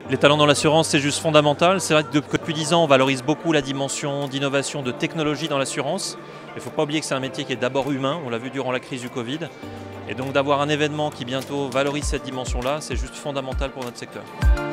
Les talents dans l'assurance, c'est juste fondamental. C'est vrai que depuis 10 ans, on valorise beaucoup la dimension d'innovation, de technologie dans l'assurance. Il ne faut pas oublier que c'est un métier qui est d'abord humain, on l'a vu durant la crise du Covid. Et donc d'avoir un événement qui bientôt valorise cette dimension-là, c'est juste fondamental pour notre secteur.